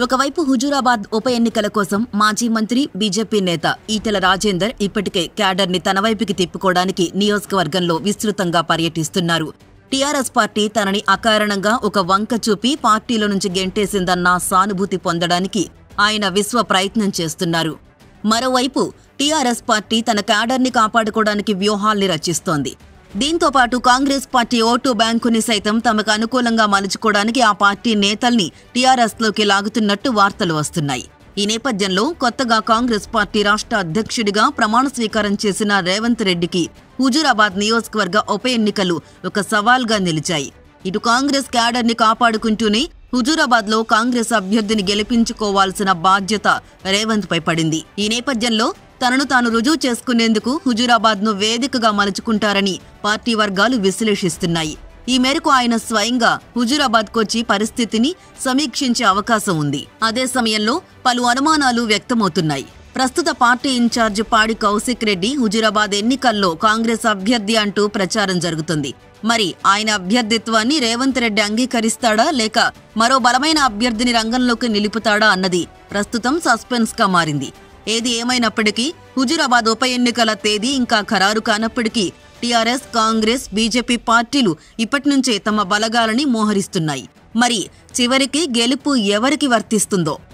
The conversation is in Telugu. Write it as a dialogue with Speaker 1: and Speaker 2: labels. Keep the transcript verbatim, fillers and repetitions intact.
Speaker 1: ఒకవైపు హుజూరాబాద్ ఉప ఎన్నికల కోసం మాజీ మంత్రి బీజేపీ నేత ఈటెల రాజేందర్ ఇప్పటికే క్యాడర్ ని తన వైపుకి తిప్పుకోవడానికి నియోజకవర్గంలో విస్తృతంగా పర్యటిస్తున్నారు. టీఆర్ఎస్ పార్టీ తనని అకారణంగా ఒక వంక చూపి పార్టీలో నుంచి గెంటేసిందన్న సానుభూతి పొందడానికి ఆయన విశ్వ ప్రయత్నం చేస్తున్నారు. మరోవైపు టీఆర్ఎస్ పార్టీ తన క్యాడర్ ని కాపాడుకోవడానికి వ్యూహాల్ని రచిస్తోంది. దీంతో పాటు కాంగ్రెస్ పార్టీ ఓటు బ్యాంకుని సైతం తమకు అనుకూలంగా మలుచుకోవడానికి ఆ పార్టీ నేతల్ని టీఆర్ఎస్ లోకి లాగుతున్నట్టు వార్తలు వస్తున్నాయి. ఈ నేపథ్యంలో కొత్తగా కాంగ్రెస్ పార్టీ రాష్ట్ర అధ్యక్షుడిగా ప్రమాణ స్వీకారం చేసిన రేవంత్ రెడ్డికి హుజూరాబాద్ నియోజకవర్గ ఉప ఎన్నికలు ఒక సవాల్గా నిలిచాయి. ఇటు కాంగ్రెస్ క్యాడర్ ని కాపాడుకుంటూనే హుజూరాబాద్ లో కాంగ్రెస్ అభ్యర్థిని గెలిపించుకోవాల్సిన బాధ్యత రేవంత్ పై పడింది. ఈ నేపథ్యంలో తనను తాను రుజువు చేసుకునేందుకు హుజూరాబాద్ ను వేదికగా మలుచుకుంటారని పార్టీ వర్గాలు విశ్లేషిస్తున్నాయి. ఈ మేరకు ఆయన స్వయంగా హుజూరాబాద్ కొచ్చి పరిస్థితిని సమీక్షించే అవకాశం ఉంది. అదే సమయంలో పలు అనుమానాలు వ్యక్తమవుతున్నాయి. ప్రస్తుత పార్టీ ఇన్ఛార్జ్ పాడి కౌశిక్ రెడ్డి హుజూరాబాద్ ఎన్నికల్లో కాంగ్రెస్ అభ్యర్థి అంటూ ప్రచారం జరుగుతుంది. మరి ఆయన అభ్యర్థిత్వాన్ని రేవంత్ రెడ్డి అంగీకరిస్తాడా లేక మరో బలమైన అభ్యర్థిని రంగంలోకి నిలుపుతాడా అన్నది ప్రస్తుతం సస్పెన్స్ గా మారింది. ఏది ఏమైనప్పటికీ హుజూరాబాద్ ఉప ఎన్నికల తేదీ ఇంకా ఖరారు కానప్పటికీ టీఆర్ఎస్, కాంగ్రెస్, బీజేపీ పార్టీలు ఇప్పటి నుంచే తమ బలగాలని మోహరిస్తున్నాయి. మరి చివరికి గెలుపు ఎవరికి వర్తిస్తుందో?